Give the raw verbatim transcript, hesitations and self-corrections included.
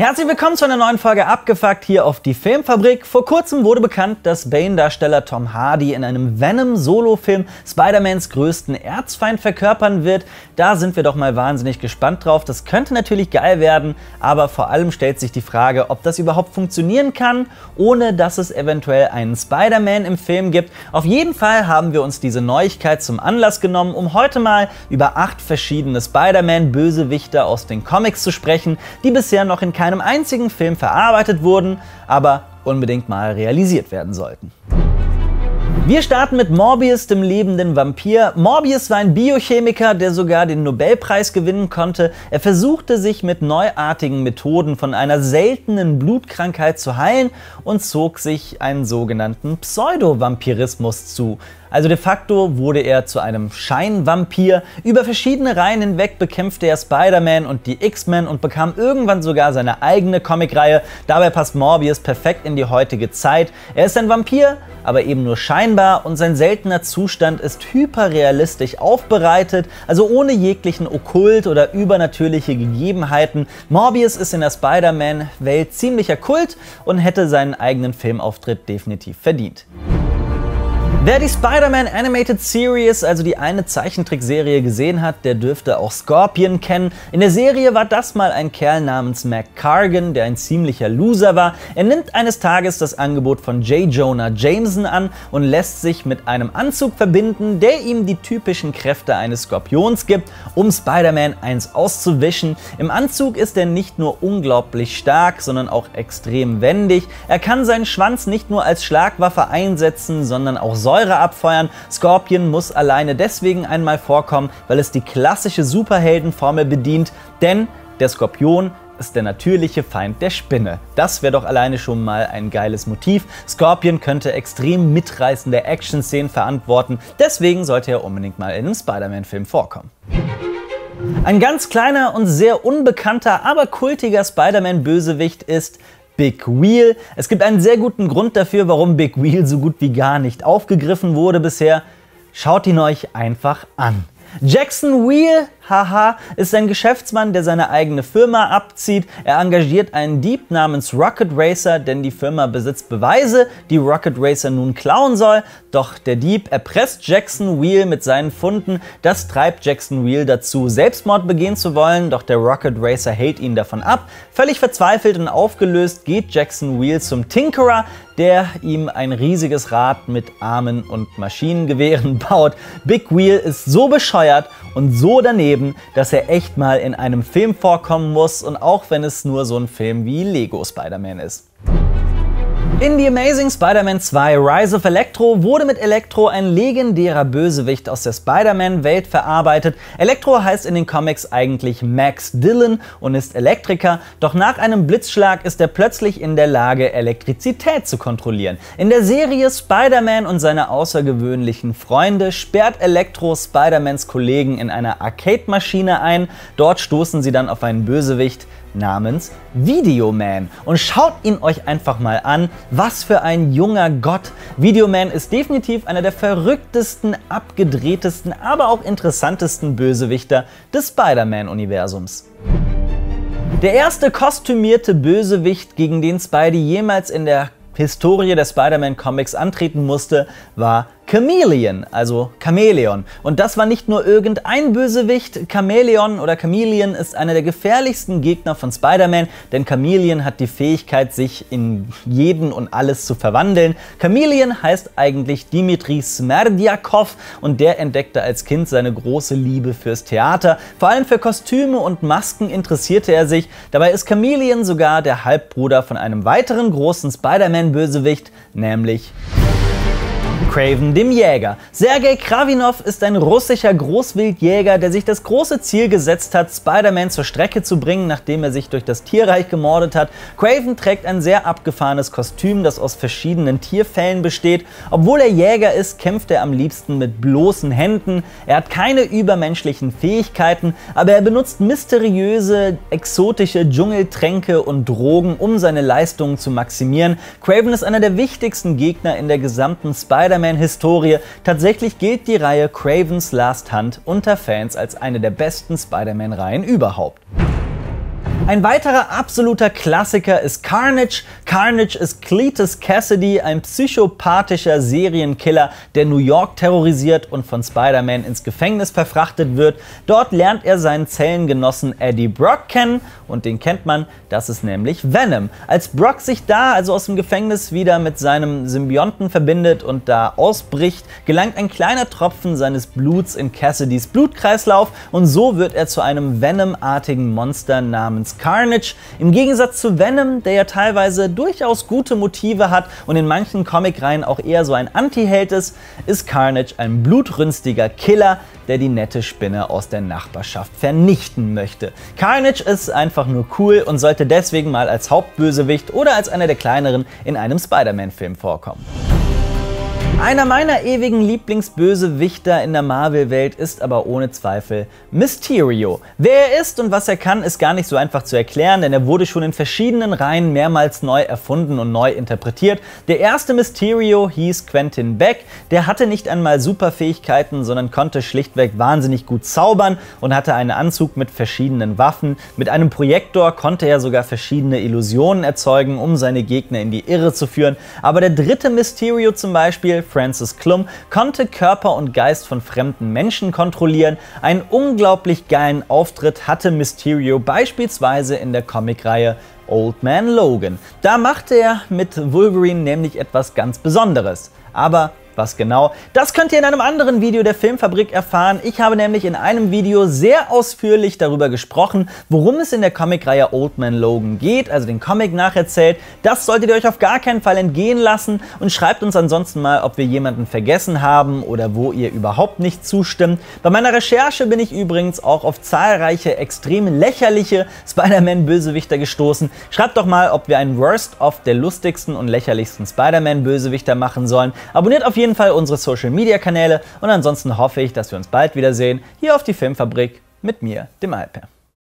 Herzlich willkommen zu einer neuen Folge Abgefuckt hier auf die Filmfabrik. Vor kurzem wurde bekannt, dass Bane-Darsteller Tom Hardy in einem Venom-Solo-Film Spider-Mans größten Erzfeind verkörpern wird. Da sind wir doch mal wahnsinnig gespannt drauf. Das könnte natürlich geil werden, aber vor allem stellt sich die Frage, ob das überhaupt funktionieren kann, ohne dass es eventuell einen Spider-Man im Film gibt. Auf jeden Fall haben wir uns diese Neuigkeit zum Anlass genommen, um heute mal über acht verschiedene Spider-Man-Bösewichte aus den Comics zu sprechen, die bisher noch in keinem einem einzigen Film verarbeitet wurden, aber unbedingt mal realisiert werden sollten. Wir starten mit Morbius, dem lebenden Vampir. Morbius war ein Biochemiker, der sogar den Nobelpreis gewinnen konnte. Er versuchte sich mit neuartigen Methoden von einer seltenen Blutkrankheit zu heilen und zog sich einen sogenannten Pseudo-Vampirismus zu. Also de facto wurde er zu einem Scheinvampir. Über verschiedene Reihen hinweg bekämpfte er Spider-Man und die X-Men und bekam irgendwann sogar seine eigene Comicreihe. Dabei passt Morbius perfekt in die heutige Zeit. Er ist ein Vampir, aber eben nur scheinbar, und sein seltener Zustand ist hyperrealistisch aufbereitet, also ohne jeglichen Okkult oder übernatürliche Gegebenheiten. Morbius ist in der Spider-Man-Welt ziemlicher Kult und hätte seinen eigenen Filmauftritt definitiv verdient. Wer die Spider-Man Animated Series, also die eine Zeichentrickserie, gesehen hat, der dürfte auch Scorpion kennen. In der Serie war das mal ein Kerl namens Mac Cargan, der ein ziemlicher Loser war. Er nimmt eines Tages das Angebot von J. Jonah Jameson an und lässt sich mit einem Anzug verbinden, der ihm die typischen Kräfte eines Skorpions gibt, um Spider-Man eins auszuwischen. Im Anzug ist er nicht nur unglaublich stark, sondern auch extrem wendig. Er kann seinen Schwanz nicht nur als Schlagwaffe einsetzen, sondern auch Säure abfeuern. Scorpion muss alleine deswegen einmal vorkommen, weil es die klassische Superheldenformel bedient, denn der Skorpion ist der natürliche Feind der Spinne. Das wäre doch alleine schon mal ein geiles Motiv. Scorpion könnte extrem mitreißende Action-Szenen verantworten, deswegen sollte er unbedingt mal in einem Spider-Man-Film vorkommen. Ein ganz kleiner und sehr unbekannter, aber kultiger Spider-Man-Bösewicht ist Big Wheel. Es gibt einen sehr guten Grund dafür, warum Big Wheel so gut wie gar nicht aufgegriffen wurde bisher. Schaut ihn euch einfach an. Jackson Wheel, haha, ist ein Geschäftsmann, der seine eigene Firma abzieht. Er engagiert einen Dieb namens Rocket Racer, denn die Firma besitzt Beweise, die Rocket Racer nun klauen soll. Doch der Dieb erpresst Jackson Wheel mit seinen Funden. Das treibt Jackson Wheel dazu, Selbstmord begehen zu wollen, doch der Rocket Racer hält ihn davon ab. Völlig verzweifelt und aufgelöst geht Jackson Wheel zum Tinkerer, der ihm ein riesiges Rad mit Armen und Maschinengewehren baut. Big Wheel ist so bescheuert und so daneben, dass er echt mal in einem Film vorkommen muss, und auch wenn es nur so ein Film wie Lego Spider-Man ist. In The Amazing Spider-Man zwei Rise of Electro wurde mit Electro ein legendärer Bösewicht aus der Spider-Man-Welt verarbeitet. Electro heißt in den Comics eigentlich Max Dillon und ist Elektriker, doch nach einem Blitzschlag ist er plötzlich in der Lage, Elektrizität zu kontrollieren. In der Serie Spider-Man und seine außergewöhnlichen Freunde sperrt Electro Spider-Mans Kollegen in einer Arcade-Maschine ein. Dort stoßen sie dann auf einen Bösewicht namens Videoman. Und schaut ihn euch einfach mal an, was für ein junger Gott. Videoman ist definitiv einer der verrücktesten, abgedrehtesten, aber auch interessantesten Bösewichter des Spider-Man-Universums. Der erste kostümierte Bösewicht, gegen den Spidey jemals in der Historie der Spider-Man-Comics antreten musste, war Chameleon, also Chamäleon. Und das war nicht nur irgendein Bösewicht. Chameleon oder Chameleon ist einer der gefährlichsten Gegner von Spider-Man, denn Chameleon hat die Fähigkeit, sich in jeden und alles zu verwandeln. Chameleon heißt eigentlich Dimitri Smerdjakov und der entdeckte als Kind seine große Liebe fürs Theater. Vor allem für Kostüme und Masken interessierte er sich. Dabei ist Chameleon sogar der Halbbruder von einem weiteren großen Spider-Man-Bösewicht, nämlich Kraven, dem Jäger. Sergei Kravinov ist ein russischer Großwildjäger, der sich das große Ziel gesetzt hat, Spider-Man zur Strecke zu bringen, nachdem er sich durch das Tierreich gemordet hat. Kraven trägt ein sehr abgefahrenes Kostüm, das aus verschiedenen Tierfellen besteht. Obwohl er Jäger ist, kämpft er am liebsten mit bloßen Händen. Er hat keine übermenschlichen Fähigkeiten, aber er benutzt mysteriöse, exotische Dschungeltränke und Drogen, um seine Leistungen zu maximieren. Kraven ist einer der wichtigsten Gegner in der gesamten Spider-Man Spider-Man-Historie. Tatsächlich gilt die Reihe Kraven's Last Hunt unter Fans als eine der besten Spider-Man-Reihen überhaupt. Ein weiterer absoluter Klassiker ist Carnage. Carnage ist Cletus Cassidy, ein psychopathischer Serienkiller, der New York terrorisiert und von Spider-Man ins Gefängnis verfrachtet wird. Dort lernt er seinen Zellengenossen Eddie Brock kennen und den kennt man, das ist nämlich Venom. Als Brock sich da also aus dem Gefängnis wieder mit seinem Symbionten verbindet und da ausbricht, gelangt ein kleiner Tropfen seines Bluts in Cassidys Blutkreislauf und so wird er zu einem Venom-artigen Monster namens Carnage. Im Gegensatz zu Venom, der ja teilweise durchaus gute Motive hat und in manchen Comicreihen auch eher so ein Anti-Held ist, ist Carnage ein blutrünstiger Killer, der die nette Spinne aus der Nachbarschaft vernichten möchte. Carnage ist einfach nur cool und sollte deswegen mal als Hauptbösewicht oder als einer der kleineren in einem Spider-Man-Film vorkommen. Einer meiner ewigen Lieblingsbösewichter in der Marvel-Welt ist aber ohne Zweifel Mysterio. Wer er ist und was er kann, ist gar nicht so einfach zu erklären, denn er wurde schon in verschiedenen Reihen mehrmals neu erfunden und neu interpretiert. Der erste Mysterio hieß Quentin Beck, der hatte nicht einmal Superfähigkeiten, sondern konnte schlichtweg wahnsinnig gut zaubern und hatte einen Anzug mit verschiedenen Waffen. Mit einem Projektor konnte er sogar verschiedene Illusionen erzeugen, um seine Gegner in die Irre zu führen. Aber der dritte Mysterio zum Beispiel, Francis Klum, konnte Körper und Geist von fremden Menschen kontrollieren. Einen unglaublich geilen Auftritt hatte Mysterio beispielsweise in der Comicreihe Old Man Logan. Da machte er mit Wolverine nämlich etwas ganz Besonderes. Aber was genau? Das könnt ihr in einem anderen Video der Filmfabrik erfahren. Ich habe nämlich in einem Video sehr ausführlich darüber gesprochen, worum es in der Comicreihe Old Man Logan geht, also den Comic nacherzählt. Das solltet ihr euch auf gar keinen Fall entgehen lassen und schreibt uns ansonsten mal, ob wir jemanden vergessen haben oder wo ihr überhaupt nicht zustimmt. Bei meiner Recherche bin ich übrigens auch auf zahlreiche extrem lächerliche Spider-Man-Bösewichter gestoßen. Schreibt doch mal, ob wir einen Worst-of der lustigsten und lächerlichsten Spider-Man-Bösewichter machen sollen. Abonniert auf jeden Fall unsere Social-Media-Kanäle und ansonsten hoffe ich, dass wir uns bald wiedersehen, hier auf die Filmfabrik mit mir, dem Alper.